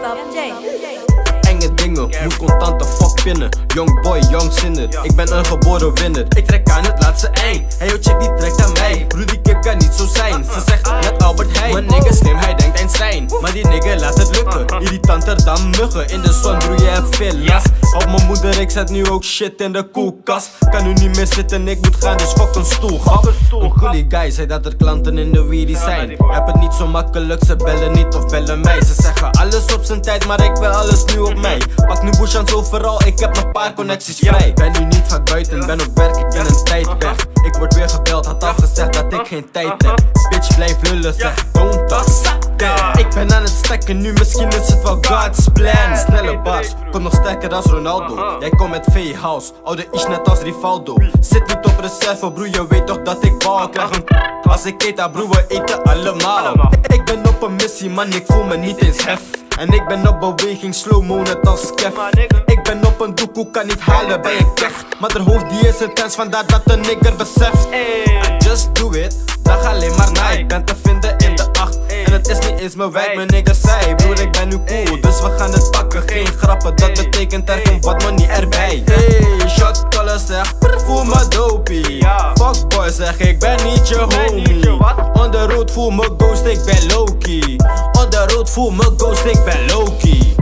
Enge dingen, moet contant de fuck pinnen. Young boy, young sinner, ik ben een geboren winner. Ik trek aan het laatste eind, hey yo chick die trekt aan mij. Broer die kip kan niet zo zijn, ze zegt net Albert Heijn. Mijn nigga slim, hij denkt Einstein, maar die nigga laat het lukken. Irritanter dan muggen, in de zon broer je hebt veel last. Help mijn moeder, ik zet nu ook shit in de koelkast. Kan nu niet meer zitten, ik moet gaan, dus fuck een stoel. Een coolie guy zei dat er klanten in de weedy zijn. Heb het niet zo makkelijk, ze bellen niet of bellen mij. Ze zeggen alles op zijn tijd, maar ik wil alles nu op mij. Pak nu bushans overal, ik heb nog paar connecties vrij. Ik ben nu niet vaak buiten, ben op werk, ik ben een tijd weg. Ik word weer gebeld, had al gezegd dat ik geen tijd heb. Bitch blijf lullen, zeg don't talk. Ik ben aan het stekken, nu misschien is het wel God's plan. Snelle bars, kom nog sterker als Ronaldo. Jij komt met V-house, oude ish net als Rivaldo. Zit niet op reserve, broer, je weet toch dat ik bal krijg een als ik eet, broer, we eten allemaal. Ik ben op een missie, man, ik voel me niet eens hef. En ik ben op beweging, slow-mo net als Kev. Ik ben op een doekoe, kan niet halen bij een keg. Maar de hoofd die is intens, vandaar dat de nigger beseft. I just do it, dag alleen maar na. Ik ben te vinden in de 8. En het is niet eens mijn wijk, mijn nigger zei broer, ik ben nu cool, dus we gaan het pakken. Geen grappen, dat betekent er komt wat money erbij. Hey, shotcaller zeg, voel me dopey. Fuckboy zeg, ik ben niet je homie. On the road voel me ghost, ik ben Loki. On the road voel me ghost, ik ben Loki.